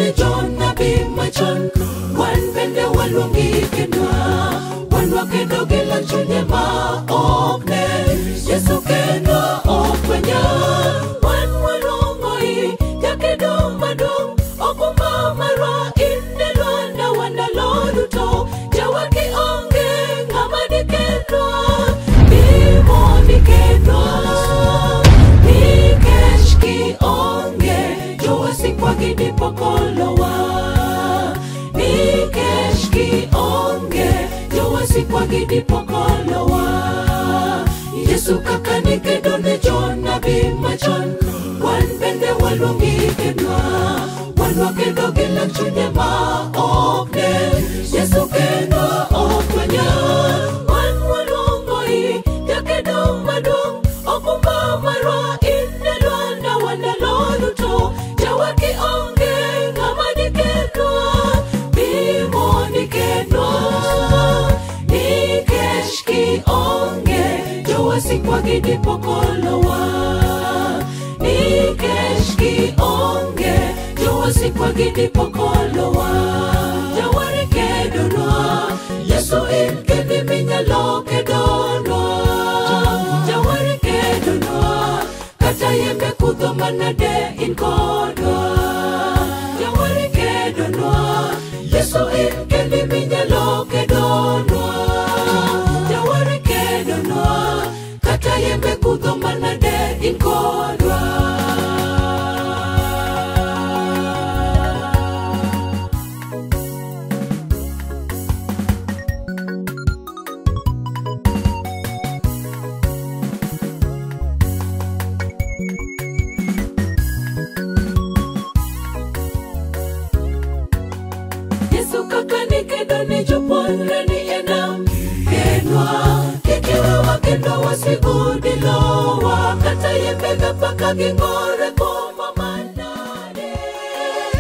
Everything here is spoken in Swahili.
ne Jona bi machon wan bende walungi kendwa wanwa kendo gila chunye ma okne Yesu kendwa okwenya wan walungoi yakedo madung okuma marwa inelwa na wanaloduto jawaki onge ngamadi kendwa bimo ni kendwa nikeshki onge jowasi kwa gidi pokolowa nikeshki onge jowasi kwa gidi pokolowa Yesu kaka nikedo ne Jona bi machon wan bende walungi kendwa wanwa kendo gila chunye ma okne Yesu kendwa okwenya wan walungoi yakedo madung okuma marwa inelwa na wanaloduto jawaki onge ngamadi kendwa bimo ni kendwa nikeshki onge jowasi kwa gidi pokolowa nikeshki onge jowasi kwa gidi pokolowa jawari kedonwa Yesu in kendi minyalo kedonwa jawari kedonwa kata yembe kudho manade in kodwa jawari kedonwa Yesu in kendi minyalo kedonwa jawari kedonwa kata yembe kudho manade in kodwa Yesu kaka nikedo ni joponre ni enam kenwa kikiwa wakendo wasibudilowa kata yembega paka gingora